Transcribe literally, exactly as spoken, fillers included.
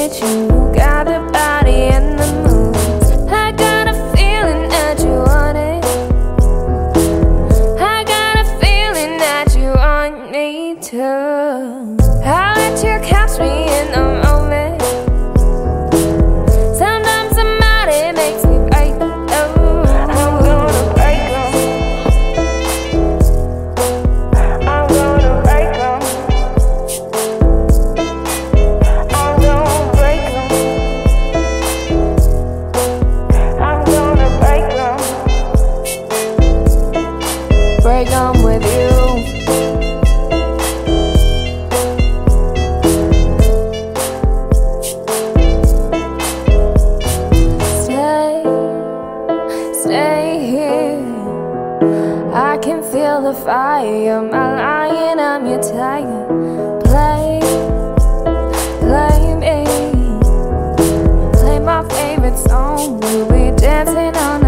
with you. Got the body and the moves. I got a feeling that you want it. I got a feeling that you want me too. I'll let you catch me in the moment. Sometimes somebody makes me break. Oh, I'm gonna break 'em. I'm gonna break 'em. I'm gonna break 'em. I'm gonna break 'em. Break 'em with you. Stay here. I can feel the fire. You're my lion, I'm your tiger. Play, play me. Play my favorite song. We'll be dancing all night.